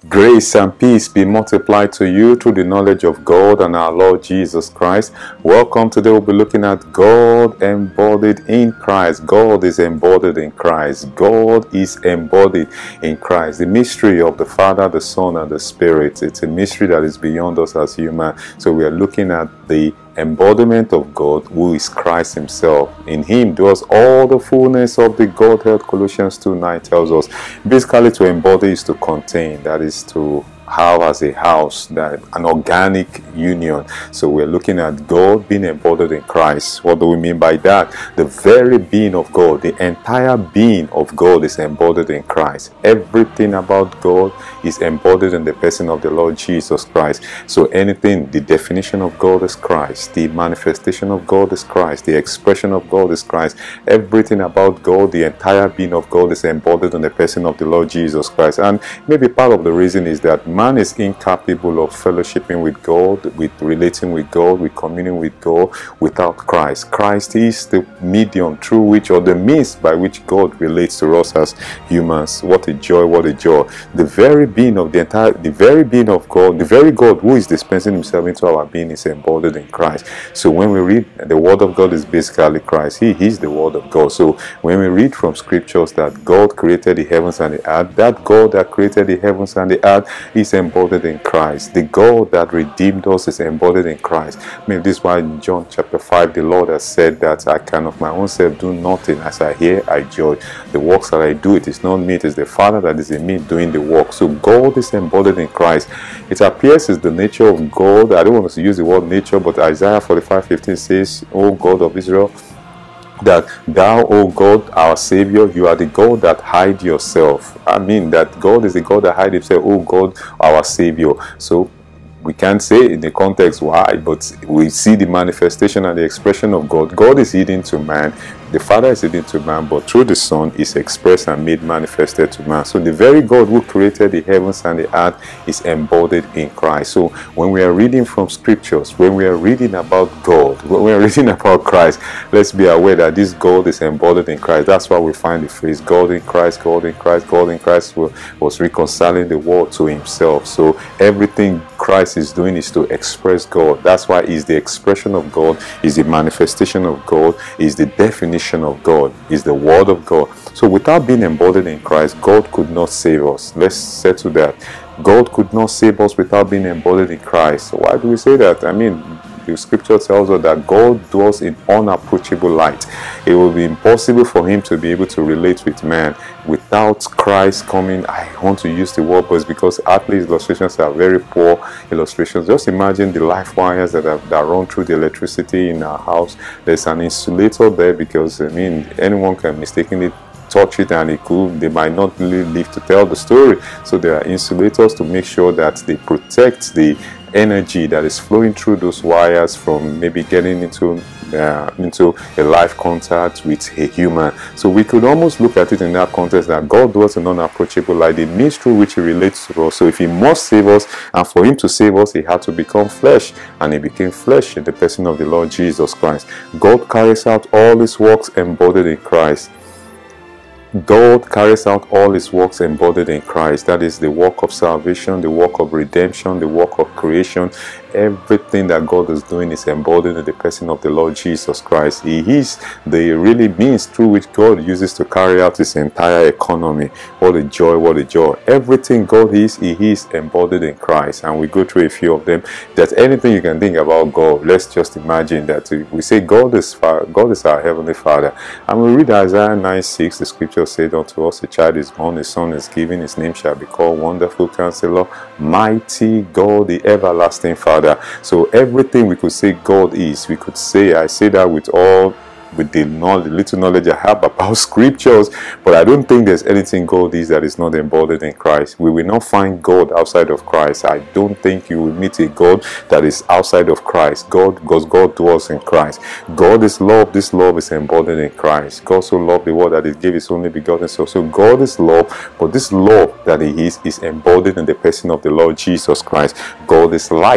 Grace and peace be multiplied to you through the knowledge of God and our Lord Jesus Christ. Welcome. Today we'll be looking at God embodied in Christ. God is embodied in Christ. God is embodied in Christ. The mystery of the Father, the Son, and the Spirit. It's a mystery that is beyond us as human. So we are looking at the embodiment of God, who is Christ himself. In him dwells all the fullness of the Godhead. Colossians 2:9 tells us. Basically, to embody is to contain, that is to have as a house, that an organic union. So we're looking at God being embodied in Christ. What do we mean by that? The very being of God, the entire being of God is embodied in Christ. Everything about God is embodied in the person of the Lord Jesus Christ. So anything, the definition of God is Christ, the manifestation of God is Christ, the expression of God is Christ. Everything about God, the entire being of God is embodied in the person of the Lord Jesus Christ. And maybe part of the reason is that man is incapable of fellowshipping with God, with relating with God, with communing with God without Christ. Christ is the medium through which, or the means by which God relates to us as humans. What a joy, what a joy. The very being of the very being of God, the very God who is dispensing himself into our being is embodied in Christ. So when we read, the word of God is basically Christ. He is the word of God. So when we read from scriptures that God created the heavens and the earth, that God that created the heavens and the earth is embodied in Christ. The God that redeemed us is embodied in Christ. I mean, this is why in John chapter 5 the Lord has said that I can of my own self do nothing. As I hear, I judge. The works that I do, it is not me, it is the Father that is in me doing the work. So God is embodied in Christ. It appears as the nature of God. I don't want to use the word nature, but Isaiah 45:15 says, O God of Israel, that thou, O God, our Savior, you are the God that hide yourself. I mean, that God is the God that hide himself, O God, our Savior. So we can't say in the context why, but we see the manifestation and the expression of God. God is hidden to man. The Father is hidden to man, but through the Son is expressed and made manifested to man. So the very God who created the heavens and the earth is embodied in Christ. So when we are reading from scriptures, when we are reading about God, when we are reading about Christ, let's be aware that this God is embodied in Christ. That's why we find the phrase God in Christ, God in Christ, God in Christ was reconciling the world to himself. So everything Christ is doing is to express God. That's why he's the expression of God, is the manifestation of God, is the definition of God, is the word of God. So without being embodied in Christ, God could not save us. Let's settle that. God could not save us without being embodied in Christ. So why do we say that? I mean, the scripture tells us that God dwells in unapproachable light. It will be impossible for him to be able to relate with man without Christ coming. I want to use the word, but it's because earthly illustrations are very poor illustrations. Just imagine the life wires that run through the electricity in our house. There's an insulator there because, I mean, anyone can mistakenly touch it and they might not really live to tell the story. So there are insulators to make sure that they protect the energy that is flowing through those wires from maybe getting into a live contact with a human. So we could almost look at it in that context, that God dwells in unapproachable light, the means through which he relates to us. So if he must save us, and for him to save us, he had to become flesh, and he became flesh in the person of the Lord Jesus Christ. God carries out all his works embodied in Christ. God carries out all his works embodied in Christ. That is the work of salvation, the work of redemption, the work of creation. Everything that God is doing is embodied in the person of the Lord Jesus Christ. He is the really means through which God uses to carry out his entire economy. What a joy, what a joy. Everything God is, he is embodied in Christ. And we go through a few of them. That anything you can think about God, let's just imagine that we say God is our Heavenly Father. And we read Isaiah 9:6, the scripture said, unto us a child is born, a son is given, his name shall be called Wonderful Counselor, Mighty God, the Everlasting Father. So everything we could say God is, we could say, I say that with the little knowledge I have about scriptures, but I don't think there's anything God is that is not embodied in Christ. We will not find God outside of Christ. I don't think you will meet a God that is outside of Christ. Because God dwells in Christ. God is love. This love is embodied in Christ. God so loved the world that he gave his only begotten Son. So God is love, but this love that he is embodied in the person of the Lord Jesus Christ. God is light.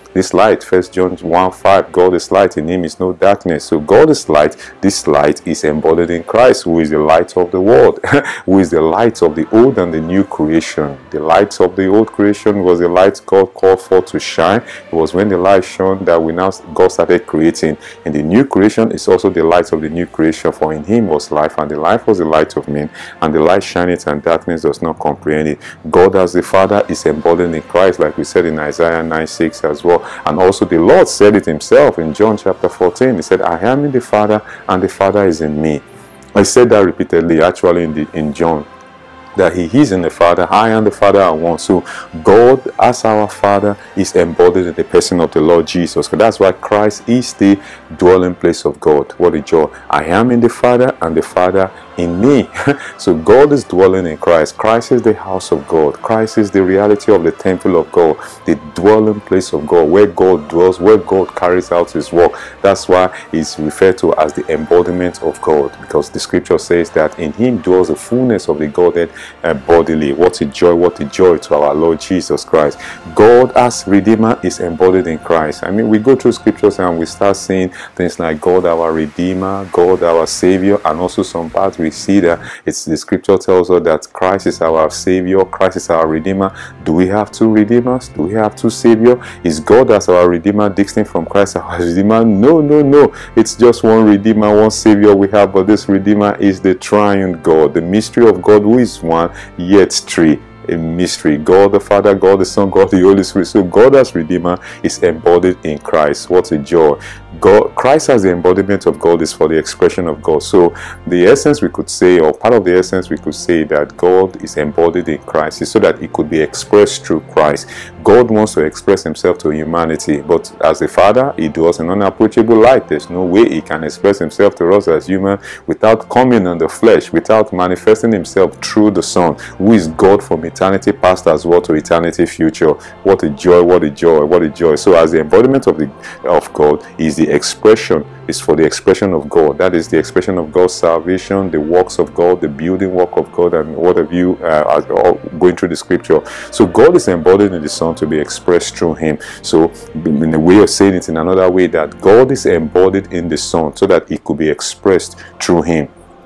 This light, 1 John 1:5, God is light, in him is no darkness. So God is light. This light is embodied in Christ, who is the light of the world, who is the light of the old and the new creation. The light of the old creation was the light God called for to shine. It was when the light shone that God started creating. And the new creation is also the light of the new creation, for in him was life, and the life was the light of men, and the light shineth, and darkness does not comprehend it. God as the Father is embodied in Christ, like we said in Isaiah 9:6 as well. And also the Lord said it himself in John chapter 14. He said, I am in the Father, and the Father is in me. I said that repeatedly actually in John, that he is in the Father, I and the Father are one. So God as our Father is embodied in the person of the Lord Jesus. That's why Christ is the dwelling place of God. What a joy. I am in the Father, and the Father in me. So God is dwelling in Christ. Christ is the house of God. Christ is the reality of the temple of God, the dwelling place of God, where God dwells, where God carries out his work. That's why he's referred to as the embodiment of God, because the scripture says that in him dwells the fullness of the Godhead bodily. What a joy to our Lord Jesus Christ. God as Redeemer is embodied in Christ. I mean, we go through scriptures and we start seeing things like God our Redeemer, God our Savior, and also some parts we see that it's the scripture tells us that Christ is our Savior, Christ is our Redeemer. Do we have two Redeemers? Do we have two Saviors? Is God as our Redeemer distinct from Christ our Redeemer? No. It's just one Redeemer, one Savior we have, but this Redeemer is the triune God, the mystery of God, who is one yet three. A mystery. God the Father, God the Son, God the Holy Spirit. So God as Redeemer is embodied in Christ. What a joy. Christ as the embodiment of God is for the expression of God. So the essence we could say, or part of the essence we could say, that God is embodied in Christ is so that it could be expressed through Christ. God wants to express himself to humanity, but as the Father, he dwells in unapproachable light. There's no way he can express himself to us as human without coming on the flesh, without manifesting himself through the Son, who is God from eternity past as well to eternity future. What a joy, what a joy, what a joy. So as the embodiment of God is the expression, is for the expression of God. That is the expression of God's salvation, the works of God, the building work of God, and what have you going through the scripture. So God is embodied in the Son to be expressed through him. So in a way of saying it in another way, that God is embodied in the Son so that it could be expressed through him.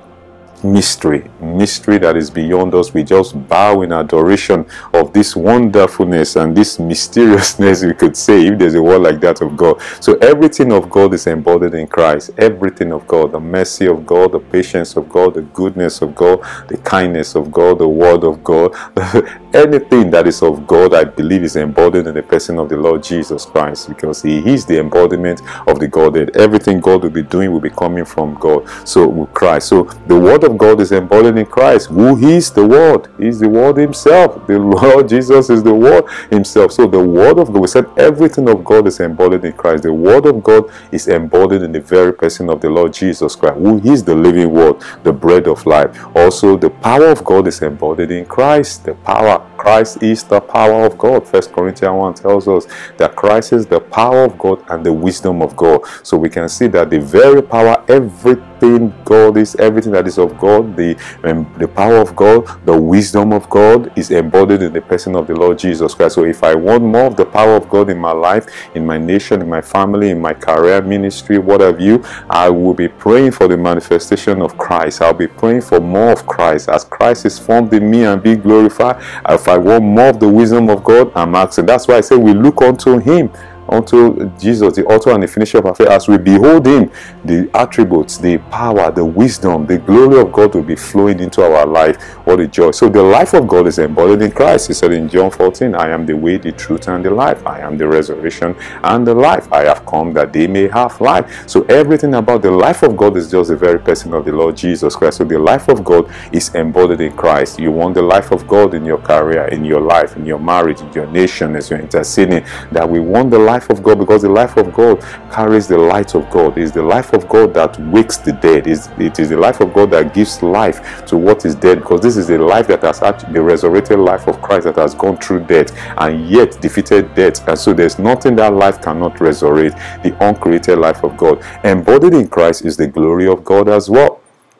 Mystery that is beyond us. We just bow in adoration of this wonderfulness and this mysteriousness, we could say, if there's a word like that, of God. So everything of God is embodied in Christ. Everything of God, the mercy of God, the patience of God, the goodness of God, the kindness of God, the word of God, anything that is of God, I believe, is embodied in the person of the Lord Jesus Christ, because he is the embodiment of the Godhead. Everything God will be doing will be coming from God. So with Christ. So the word of God is embodied in Christ, who is the Word. He is the Word himself. The Lord Jesus is the Word himself. So the Word of God, we said everything of God is embodied in Christ. The Word of God is embodied in the very person of the Lord Jesus Christ, who is the living Word, the bread of life. Also, the power of God is embodied in Christ. The power, Christ is the power of God. 1 Corinthians 1 tells us that Christ is the power of God and the wisdom of God. So we can see that the very power, everything God is, everything that is of God, the power of God, the wisdom of God is embodied in the person of the Lord Jesus Christ. So if I want more of the power of God in my life, in my nation, in my family, in my career, ministry, what have you, I will be praying for the manifestation of Christ. I'll be praying for more of Christ. As Christ is formed in me and be glorified, if I want more of the wisdom of God, I'm asking. That's why I say we look unto him, unto Jesus, the author and the finisher of our faith. As we behold him, the attributes, the power, the wisdom, the glory of God will be flowing into our life. What a joy. So the life of God is embodied in Christ. He said in John 14, I am the way, the truth, and the life. I am the resurrection and the life. I have come that they may have life. So everything about the life of God is just the very person of the Lord Jesus Christ. So the life of God is embodied in Christ. You want the life of God in your career, in your life, in your marriage, in your nation, as you're interceding, that we want the life of God, because the life of God carries the light of God. It is the life of God that wakes the dead. It is the life of God that gives life to what is dead, because this is the life that has actually, the resurrected life of Christ that has gone through death and yet defeated death. And so there's nothing that life cannot resurrect, the uncreated life of God. Embodied in Christ is the glory of God as well.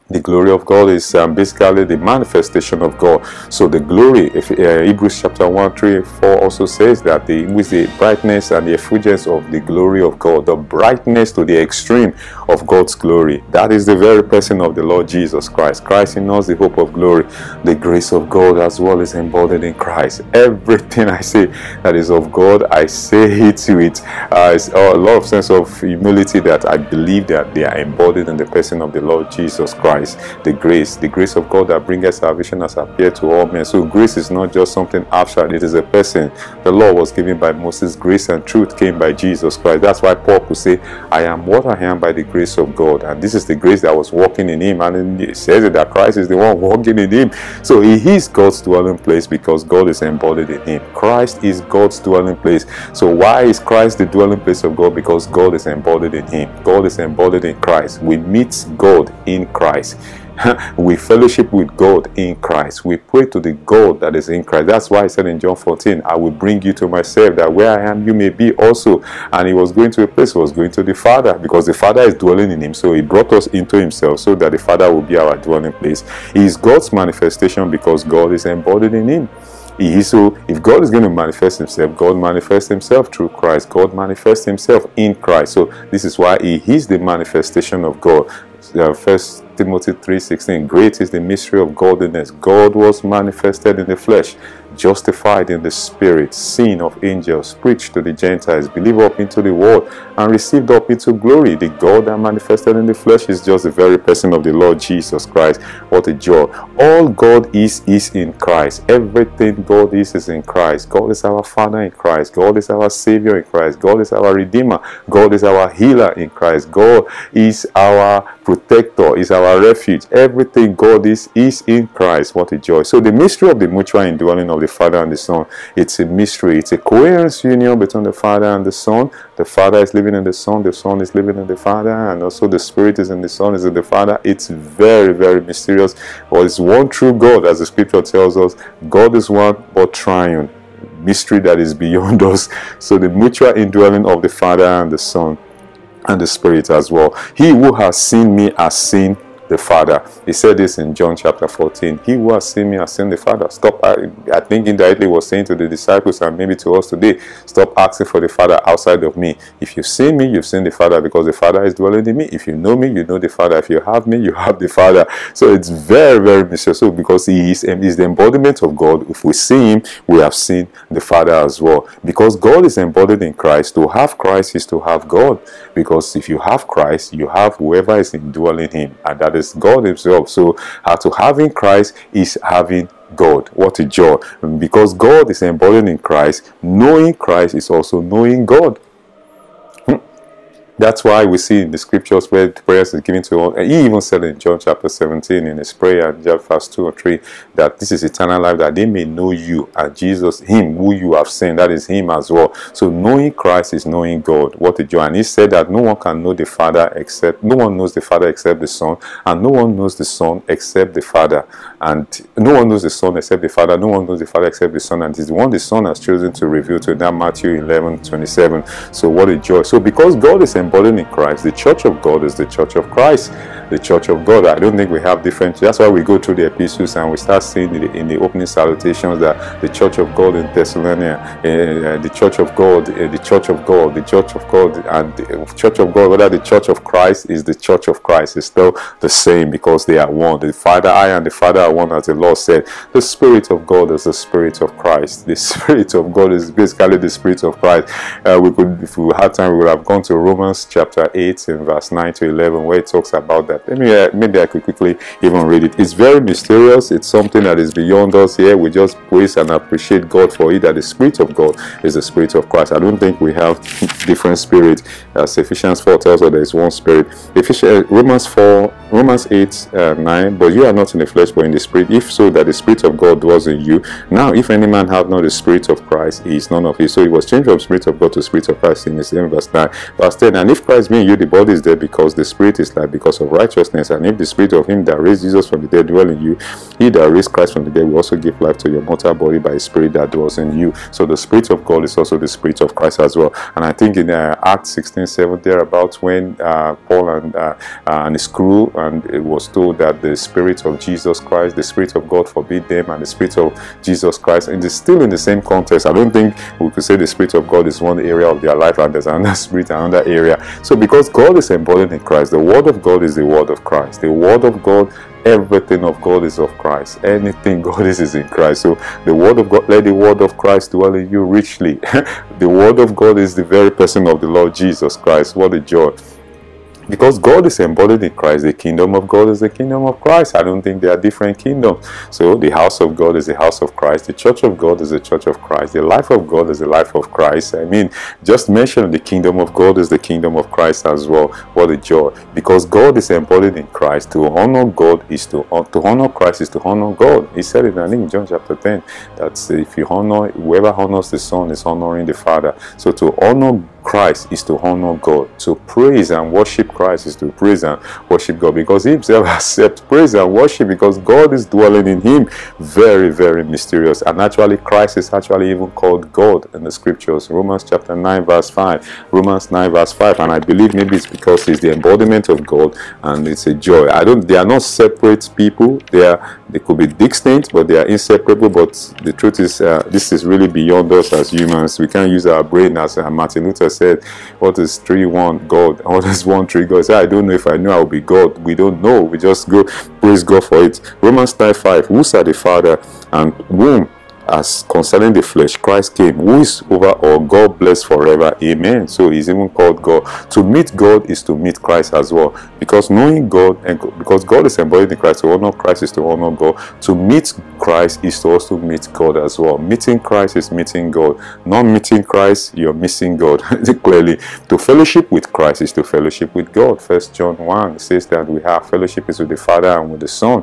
The glory of God is basically the manifestation of God. So the glory, if Hebrews chapter 1, 3, 4 also says that with the brightness and the effulgence of the glory of God, the brightness to the extreme of God's glory. That is the very person of the Lord Jesus Christ. Christ in us, the hope of glory. The grace of God as well is embodied in Christ. Everything I say that is of God, I say it with a lot of sense of humility, that I believe that they are embodied in the person of the Lord Jesus Christ. The grace of God that bringeth salvation has appeared to all men. So grace is not just something abstract, it is a person. The law was given by Moses, grace and truth came by Jesus Christ. That's why Paul could say, I am what I am by the grace of God. And this is the grace that was working in him, and it says it that Christ is the one working in him. So he is God's dwelling place because God is embodied in him. Christ is God's dwelling place. So why is Christ the dwelling place of God? Because God is embodied in him. God is embodied in Christ. We meet God in Christ. We fellowship with God in Christ. We pray to the God that is in Christ. That's why he said in John 14, I will bring you to myself, that where I am you may be also. And he was going to a place, he was going to the Father, because the Father is dwelling in him. So he brought us into himself so that the Father will be our dwelling place. He is God's manifestation because God is embodied in him. So if God is going to manifest himself, God manifests himself through Christ. God manifests himself in Christ. So this is why he is the manifestation of God. 1 Timothy 3:16, great is the mystery of godliness. God was manifested in the flesh, justified in the spirit, seen of angels, preached to the Gentiles, believed up into the world, and received up into glory. The God that manifested in the flesh is just the very person of the Lord Jesus Christ. What a joy. All God is in Christ. Everything God is in Christ. God is our Father in Christ. God is our Savior in Christ. God is our Redeemer. God is our healer in Christ. God is our protector, is our refuge. Everything God is in Christ. What a joy. So the mystery of the mutual indwelling of the Father and the Son, it's a mystery. It's a coherence union between the Father and the Son. The Father is living in the Son is living in the Father, and also the Spirit is in the Son, is in the Father. It's very, very mysterious. Well, it's one true God, as the scripture tells us. God is one, but triune. Mystery that is beyond us. So the mutual indwelling of the Father and the Son and the Spirit as well. He who has seen me has seen the Father. He said this in John chapter 14. He who has seen me has seen the Father. Stop, I think indirectly was saying to the disciples and maybe to us today, stop asking for the Father outside of me. If you've seen me, you've seen the Father, because the Father is dwelling in me. If you know me, you know the Father. If you have me, you have the Father. So it's very, very mysterious. So because he is the embodiment of God, if we see him, we have seen the Father as well. Because God is embodied in Christ. To have Christ is to have God. Because if you have Christ, you have whoever is indwelling him, and that is God himself. So to having Christ is having God. What a joy. Because God is embodied in Christ, knowing Christ is also knowing God. That's why we see in the scriptures where prayers is given to all. He even said in John chapter 17 in his prayer, verse 2 or 3, that this is eternal life, that they may know you and Jesus, him who you have sent. That is him as well. So knowing Christ is knowing God. What a joy. And he said that no one can know the Father except, no one knows the Father except the Son, and no one knows the Son except the Father. And no one knows the Son except the Father, no one knows the Father except the Son, and it is the one the Son has chosen to reveal to them. Matthew 11:27. So what a joy. So because God is embodied in Christ, the church of God is the church of Christ. The church of God. I don't think we have different. That's why we go through the epistles and we start seeing in the opening salutations that the church of God in Thessalonica, the church of God, the church of God, the church of God, and the church of God, whether the church of Christ is the church of Christ, is still the same, because they are one. The Father, I and the Father are one, as the Lord said. The Spirit of God is the Spirit of Christ. The Spirit of God is basically the Spirit of Christ. We could, if we had time, we would have gone to Romans chapter 8 in verse 9 to 11, where it talks about that. Maybe I could quickly even read it. It's very mysterious. It's something that is beyond us here. We just praise and appreciate God for it, that the Spirit of God is the Spirit of Christ. I don't think we have different spirit. As Ephesians 4 tells us, there is one Spirit. Romans 8 9, but you are not in the flesh but in the the Spirit, if so that the Spirit of God dwells in you. Now, if any man have not the Spirit of Christ, he is none of his. So it was changed from Spirit of God to Spirit of Christ in the same verse 9. Verse 10, and if Christ be in you, the body is dead because the Spirit is life because of righteousness. And if the Spirit of him that raised Jesus from the dead dwell in you, he that raised Christ from the dead will also give life to your mortal body by his Spirit that dwells in you. So the Spirit of God is also the Spirit of Christ as well. And I think in Acts 16:7 thereabouts, when Paul and his crew, and it was told that the Spirit of Jesus Christ, the Spirit of God forbid them, and the Spirit of Jesus Christ, and it's still in the same context. I don't think we could say the Spirit of God is one area of their life and there's another Spirit, another area. So because God is embodied in Christ, the Word of God is the Word of Christ. The Word of God, everything of God is of Christ. Anything God is in Christ. So the Word of God, let the Word of Christ dwell in you richly. The Word of God is the very person of the Lord Jesus Christ. What a joy. Because God is embodied in Christ, the kingdom of God is the kingdom of Christ. I don't think they are different kingdoms. So the house of God is the house of Christ. The church of God is the church of Christ. The life of God is the life of Christ. I mean, just mention the kingdom of God is the kingdom of Christ as well. What a joy. Because God is embodied in Christ. To honor God is to honor Christ is to honor God. He said it, I think in John chapter 10, that if you honor, whoever honors the Son is honoring the Father. So to honor Christ is to honor God. To praise and worship Christ is to praise and worship God, because he himself accepts praise and worship because God is dwelling in him. Very, very mysterious. And actually Christ is actually even called God in the scriptures. Romans chapter 9 verse 5. Romans 9 verse 5. And I believe maybe it's because he's the embodiment of God and it's a joy. They are not separate people. They could be distinct, but they are inseparable. But the truth is, this is really beyond us as humans. We can't use our brain. As Martin Luther said, what is 3-1 God? What is 1-3 God? Say, I don't know if I knew I would be God. We don't know. We just go praise God for it. Romans 9:5. Who are the Father and whom, as concerning the flesh, Christ came, who is over all, God bless forever. Amen. So he's even called God. To meet God is to meet Christ as well. Because knowing God, and because God is embodied in Christ, to honor Christ is to honor God. To meet Christ is to also meet God as well. Meeting Christ is meeting God. Not meeting Christ, you're missing God. Clearly. To fellowship with Christ is to fellowship with God. 1 John 1 says that we have fellowship is with the Father and with the Son.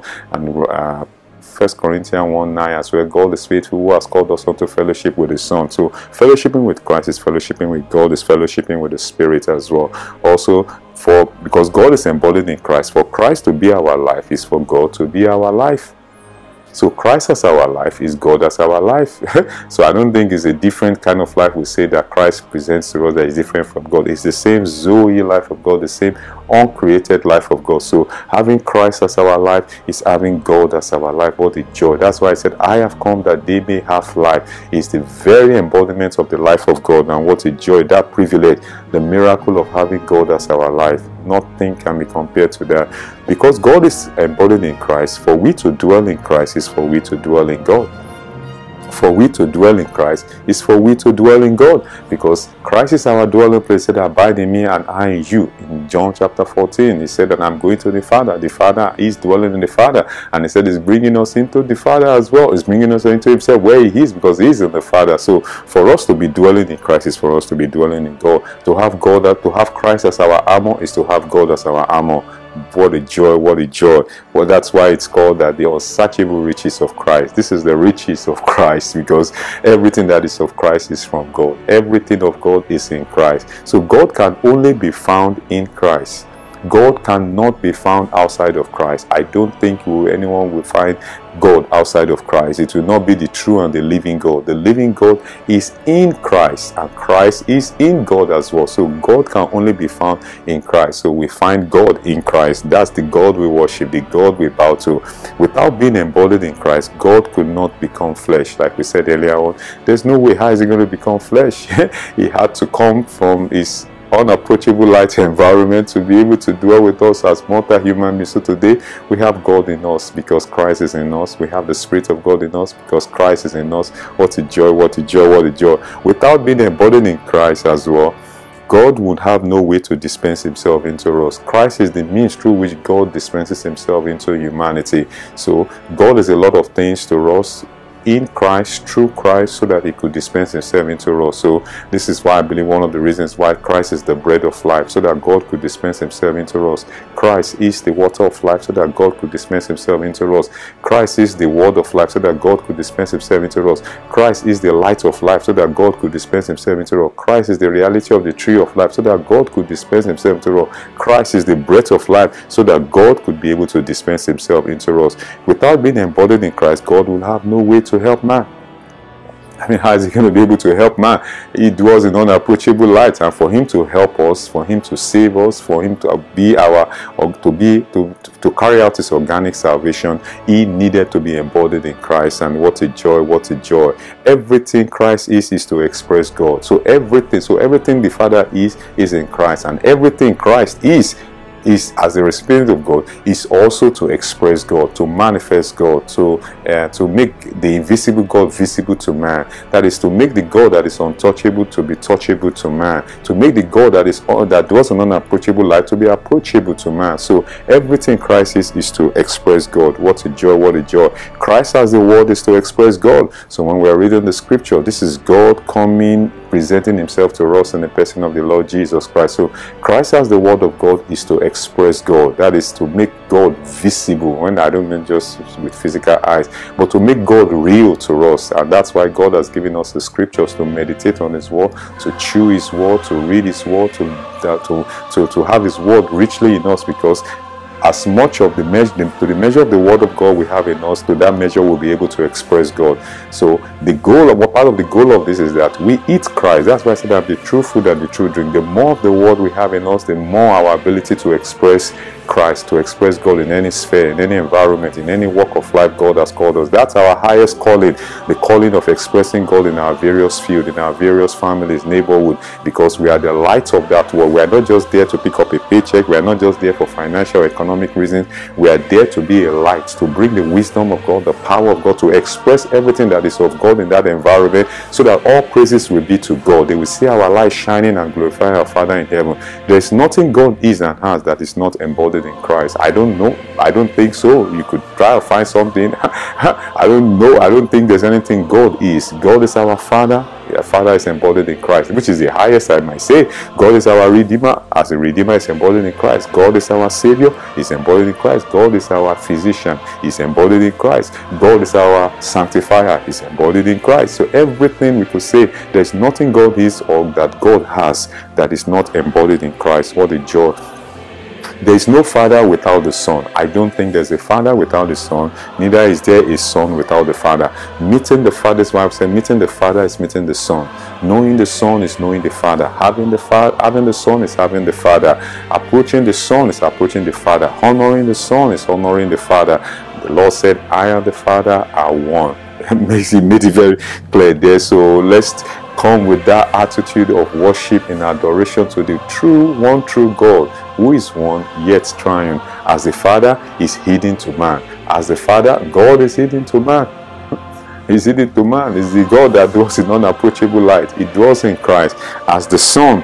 And 1 Corinthians 1:9 as well. God is faithful, who has called us unto fellowship with his Son. So fellowshipping with Christ is fellowshipping with God, is fellowshipping with the Spirit as well. Also, because God is embodied in Christ, for Christ to be our life is for God to be our life. So Christ as our life is God as our life. So I don't think it's a different kind of life we say that Christ presents to us that is different from God. It's the same Zoe life of God, the same uncreated life of God. So having Christ as our life is having God as our life. What a joy. That's why I said, I have come that they may have life. It's the very embodiment of the life of God. And what a joy, that privilege, the miracle of having God as our life. Nothing can be compared to that. Because God is embodied in Christ, for we to dwell in Christ is for we to dwell in God. For we to dwell in Christ is for we to dwell in God. Because Christ is our dwelling place. He said, abide in me and I in you. In John chapter 14, he said that I'm going to the Father. The Father is dwelling in the Father. And he said he's bringing us into the Father as well. He's bringing us into himself where he is, because he is in the Father. So for us to be dwelling in Christ is for us to be dwelling in God. To have Christ as our armor is to have God as our armor. What a joy, what a joy. Well, that's why it's called that the unsearchable riches of Christ. This is the riches of Christ, because everything that is of Christ is from God. Everything of God is in Christ. So God can only be found in Christ. God cannot be found outside of Christ. I don't think anyone will find God outside of Christ. It will not be the true and the living God. The living God is in Christ, and Christ is in God as well. So God can only be found in Christ. So we find God in Christ. That's the God we worship, the God we bow to. Without being embodied in Christ, God could not become flesh. Like we said earlier on, there's no way how is he going to become flesh. He had to come from his unapproachable light environment to be able to dwell with us as mortal human beings. So today we have God in us because Christ is in us. We have the Spirit of God in us because Christ is in us. What a joy, what a joy, what a joy. Without being embodied in Christ as well, God would have no way to dispense himself into us. Christ is the means through which God dispenses himself into humanity. So God is a lot of things to us. in Christ, through Christ, so that he could dispense himself into us. So this is why I believe one of the reasons why Christ is the bread of life, so that God could dispense himself into us. Christ is the water of life, so that God could dispense himself into us. Christ is the word of life, so that God could dispense himself into us. Christ is the light of life, so that God could dispense himself into us. Christ is the reality of the tree of life, so that God could dispense himself into us. Christ is the breath of life, so that God could be able to dispense himself into us. Without being embodied in Christ, God will have no way to help man. I mean, how is he going to be able to help man? He dwells in unapproachable light, and for him to help us, for him to save us, for him to be our, or to carry out his organic salvation, he needed to be embodied in Christ. And what a joy, what a joy. Everything Christ is to express God. So everything the Father is in Christ, and everything Christ is as the recipient of God, is also to express God, to manifest God, to make the invisible God visible to man. That is, to make the God that is untouchable to be touchable to man, to make the God that was an unapproachable light to be approachable to man. So everything Christ is to express God. What a joy, what a joy. Christ as the word is to express God. So when we are reading the scripture, this is God coming, presenting himself to us in the person of the Lord Jesus Christ. So Christ as the word of God is to express God. That is, to make God visible. When I don't mean just with physical eyes, but to make God real to us. And that's why God has given us the scriptures to meditate on his word, to chew his word, to read his word, to have his word richly in us, because as much of the measure of the word of God we have in us, to that measure we'll be able to express God. So the goal of part of the goal of this is that we eat Christ. That's why I said that the true food and the true drink. The more of the word we have in us, the more our ability to express Christ, to express God in any sphere, in any environment, in any walk of life God has called us. That's our highest calling, the calling of expressing God in our various fields, in our various families, neighborhood, because we are the light of that world. We are not just there to pick up a paycheck. We are not just there for financial, economic reasons. We are there to be a light, to bring the wisdom of God, the power of God, to express everything that is of God in that environment, so that all praises will be to God. They will see our light shining and glorify our Father in heaven. There is nothing God is and has that is not embodied in Christ. I don't know. I don't think so. You could try to find something. I don't know. I don't think there's anything God is. God is our Father. Our Father is embodied in Christ, which is the highest, I might say. God is our Redeemer. As a Redeemer is embodied in Christ. God is our Savior. He's embodied in Christ. God is our Physician. He's embodied in Christ. God is our Sanctifier. He's embodied in Christ. So everything we could say, there's nothing God is or that God has that is not embodied in Christ. What a joy. There is no Father without the Son. I don't think there's a Father without the Son. Neither is there a Son without the Father. Meeting the Father's wife said, meeting the Father is meeting the Son. Knowing the Son is knowing the Father. Having the Son is having the Father. Approaching the Son is approaching the Father. Honoring the Son is honoring the Father. The Lord said, I and the Father are one. He made it very clear there. So let's come with that attitude of worship and adoration to the one true God, who is one yet triune. As the Father is hidden to man, as the Father, God is hidden to man. He's hidden to man. It's the God that dwells in unapproachable light. He dwells in Christ. As the Son,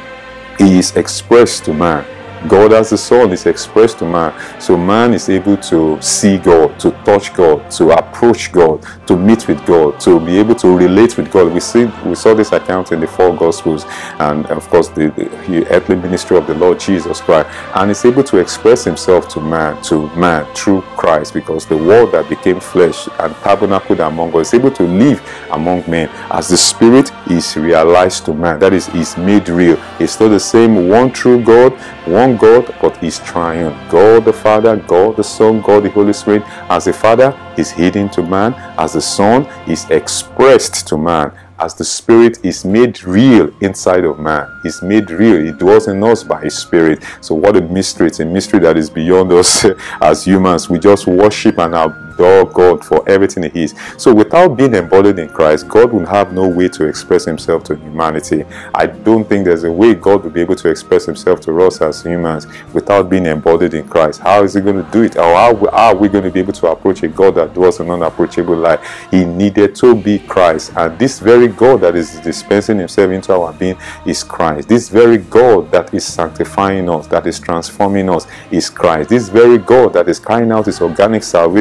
he is expressed to man. God as the Son is expressed to man. So man is able to see God, to touch God, to approach God, to meet with God, to be able to relate with God. We saw this account in the 4 Gospels, and of course the earthly ministry of the Lord Jesus Christ. And he's able to express himself to man through Christ, because the word that became flesh and tabernacled among us is able to live among men. As the Spirit is realized to man, that is made real. It's still the same one true God, one God, but is triune. God the Father, God the Son, God the Holy Spirit. As the Father is hidden to man, as the Son is expressed to man, as the Spirit is made real inside of man. He's made real. He dwells in us by his Spirit. So what a mystery. It's a mystery that is beyond us as humans. We just worship and adore God for everything he is. So without being embodied in Christ, God will have no way to express himself to humanity. I don't think there's a way God will be able to express himself to us as humans without being embodied in Christ. How is he going to do it? Or how are we going to be able to approach a God that dwells in unapproachable light? He needed to be Christ. And this very God that is dispensing himself into our being is Christ. This very God that is sanctifying us, that is transforming us, is Christ. This very God that is carrying out his organic salvation on the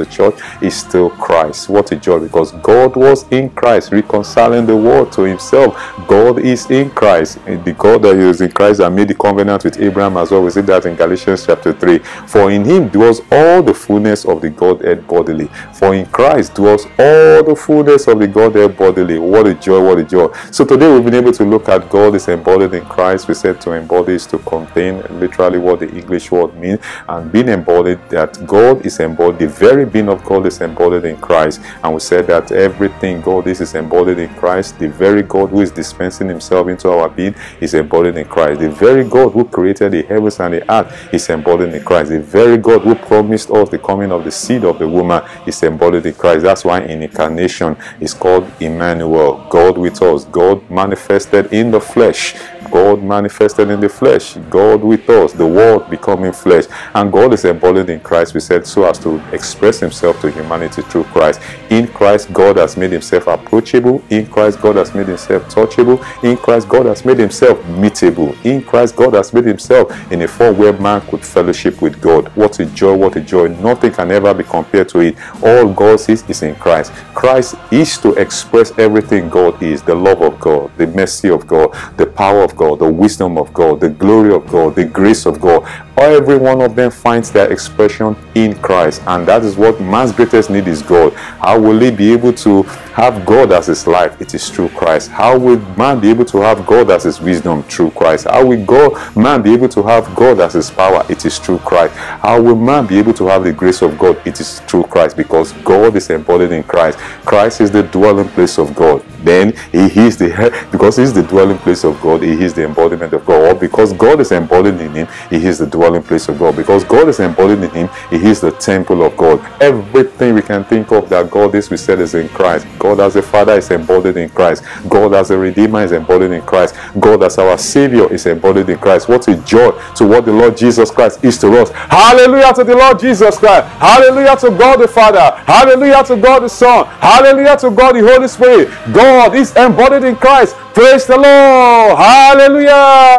church is still Christ. What a joy, because God was in Christ, reconciling the world to himself. God is in Christ. The God that is in Christ that made the covenant with Abraham as well. We see that in Galatians chapter 3. For in him dwells all the fullness of the Godhead bodily. For in Christ dwells all the fullness of the Godhead bodily. What a joy, what a joy. So today we've been able to look at God is embodied in Christ. We said to embody is to contain, literally what the English word means. And being embodied, that God is embodied, the very being of God is embodied in Christ. And we said that everything God is embodied in Christ. The very God who is dispensing himself into our being is embodied in Christ. The very God who created the heavens and the earth is embodied in Christ. The very God who promised us the coming of the seed of the woman is embodied in Christ. That's why in incarnation is called Emmanuel, God with us, God manifested in the flesh. God manifested in the flesh, God with us, the Word becoming flesh. And God is embodied in Christ, we said, so as to express himself to humanity through Christ. In Christ, God has made himself approachable. In Christ, God has made himself touchable. In Christ, God has made himself meetable. In Christ, God has made himself in a form where man could fellowship with God. What a joy, what a joy. Nothing can ever be compared to it. All God is in Christ. Christ is to express everything God is, the love of God, the mercy of God, the power of God, the wisdom of God, the glory of God, the grace of God. Every one of them finds their expression in Christ, and that is what man's greatest need is God. How will he be able to have God as his life? It is through Christ. How will man be able to have God as his wisdom? Through Christ. How will man be able to have God as his power? It is through Christ. How will man be able to have the grace of God? It is through Christ, because God is embodied in Christ. Christ is the dwelling place of God. Then he is because he is the dwelling place of God, he is the embodiment of God. Or because God is embodied in him, he is the dwelling place of God. Because God is embodied in him, he is the temple of God. Everything we can think of that God is, we said, is in Christ. God as a Father is embodied in Christ. God as a Redeemer is embodied in Christ. God as our Savior is embodied in Christ. What a joy to what the Lord Jesus Christ is to us. Hallelujah to the Lord Jesus Christ. Hallelujah to God the Father. Hallelujah to God the Son. Hallelujah to God the Holy Spirit. God is embodied in Christ. Praise the Lord. Hallelujah.